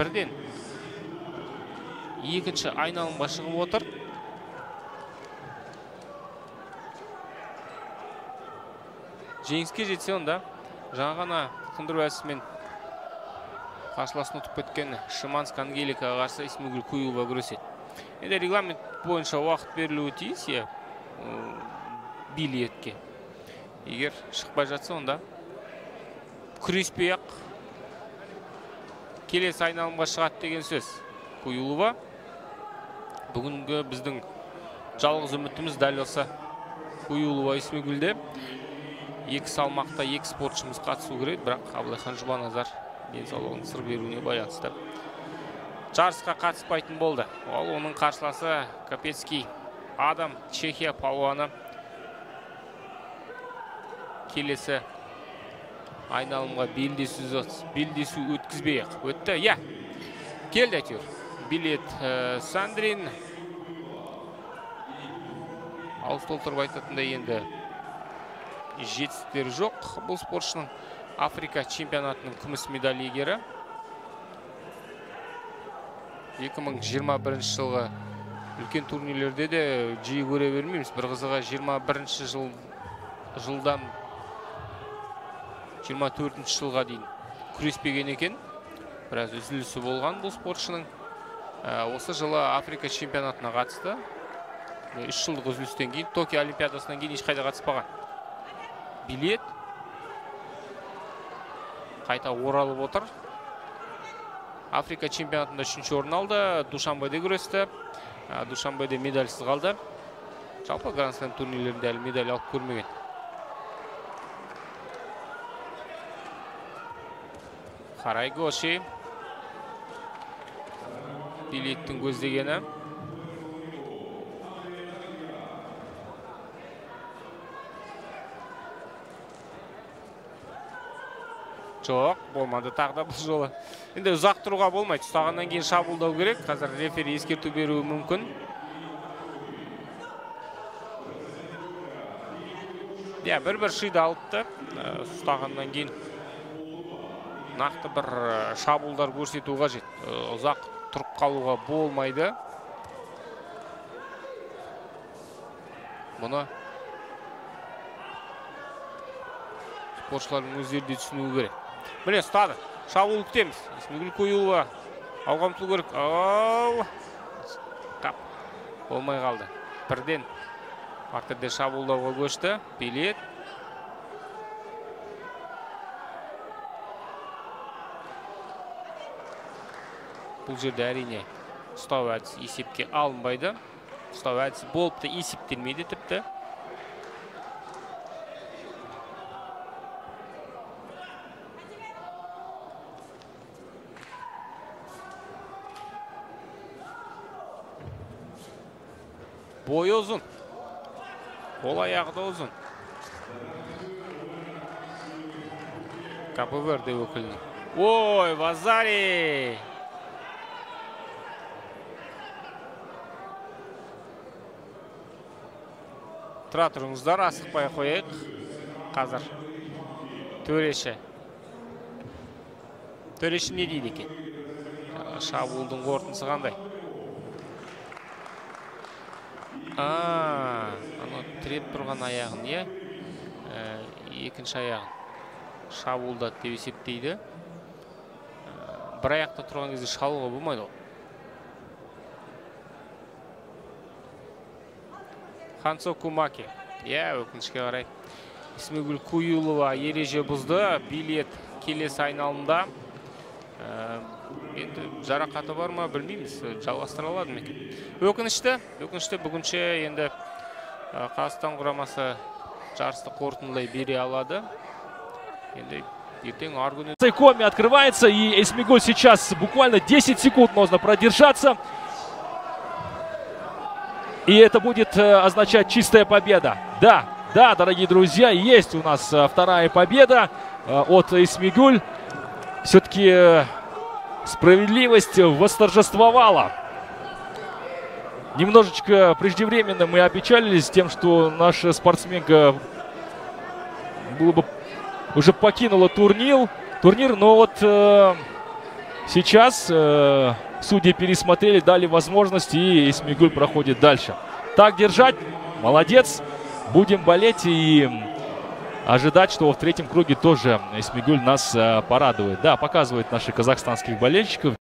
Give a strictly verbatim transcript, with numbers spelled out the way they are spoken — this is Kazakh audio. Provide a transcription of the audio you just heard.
Бірден екінші айналымға шығып отыр. Жеңіске жетсе онда жаңа ғана қындыру әсімен қарсыласын ұтып кеткен Шиманск Ангеликаға қарсы Исмагүл Куюлова күреседі. Енді регламент бойынша уақыт берілуі тиіс, е, билетке. Егер шықпай жатса, онда күреспей ақ келесі айналымға шығады деген сөз. Куюлова бүгінгі біздің жалғыз үмітіміз дәл осы Куюлова Исмагүлде. Екі салмақта екі спортшымыз қатысу керек, бірақ Абылайхан Жұбаназар денсаулығының сыр беруіне байланысты жарысқа қатыспайтын болды. Ол оның қарсыласы Капецкий Адам, Чехия палуаны. Келесі айналымға белдесу өткізбей ақ өтті. Я, келді әйтеуір. Билет Сандрин. Ауыз толтырып айтатында енді жетістіктері жоқ. Бұл спортшының Африка чемпионатының күміс медаль иегері. екі мың жиырма бірінші жылғы үлкен турнирлерде де жиі көре бермейміз. Бір қызығы жиырма бірінші жыл, жылдан жиырма төртінші жылға дейін күреспеген екен. Біраз үзілісі болған бұл спортшының. Осы жылы Африка чемпионатына қатысты. үш жылдық үзілістен кейін, Токио олимпиадасынан кейін ешқайда қатыспаған. Билет қайта оралып отыр. Африка чемпионатында үшінші орын алды. Душанбеде күресті. Душанбеде медальсіз қалды. Жалпы Гранд Слем турнирлерінде әлі медаль алып көрмеген. Харайгоши билеттің көздегені. Жоқ, болмады тағда бұл жолы. Енді ұзақ тұруға болмайды. Ұстағаннан кейін шабуылдау керек. Қазір рефери ескерту беруі мүмкін. Я, бір-бір шиды алыпты. Ұстағаннан кейін нақты бір шабуылдар көрсету қажет. Ұзақ тұрып қалуға болмайды. Мұны спортшылардың өздері де түсінуі керек. Міне, ұстады. Шабуыл күтеміз. Исмагүл Куюлова алға ұмтылу керек. Ау! Қап. Болмай қалды. Бірден партерде шабуылдауға көшті. Билет. Бұл жерде әрине ұстау әдісі есепке алынбайды. Ұстау әдісі болыпты, есептелмейді тіпті. Бой ұзын. Қол аяғы да ұзын. Капы Верде өкіліне. Ой, Вазари! Тұра тұрыңыздар, асықпай қойайық. Қазір төреші. Төреші не дейді екен? Шабуылдың қорытындысы қандай? А, ана тіреп тұрған аяғын, е? Екінші аяғын шабуылдады деп есептейді. Бір аяқта тұрған кезде шалуға болмайды ол. Хансо Кумаки. Я, өкінішке қарай. Исмагүл Куюлова ереже бұзды. Билет келесі айналымда. Енді жарақаты бар ма білмейміз. Жалғастыра алады ма екен. Өкінішті. Өкінішті бүгінше енді Қазақстан құрамасы жарысты қорытындылай бере алады. Енді ертең аргуны. Сайкоми открывается, и Исмагүл сейчас буквально десять секунд можно продержаться. И это будет означать чистая победа. Да, да, дорогие друзья, есть у нас вторая победа от Исмагүл. Все-таки справедливость восторжествовала. Немножечко преждевременно мы опечалились тем, что наша спортсменка было бы уже покинула турнир, турнир, но вот э, сейчас э, судьи пересмотрели, дали возможность, и Исмигуль проходит дальше. Так держать. Молодец. Будем болеть и ожидать, что в третьем круге тоже Исмигуль нас э, порадует. Да, показывает наших казахстанских болельщиков.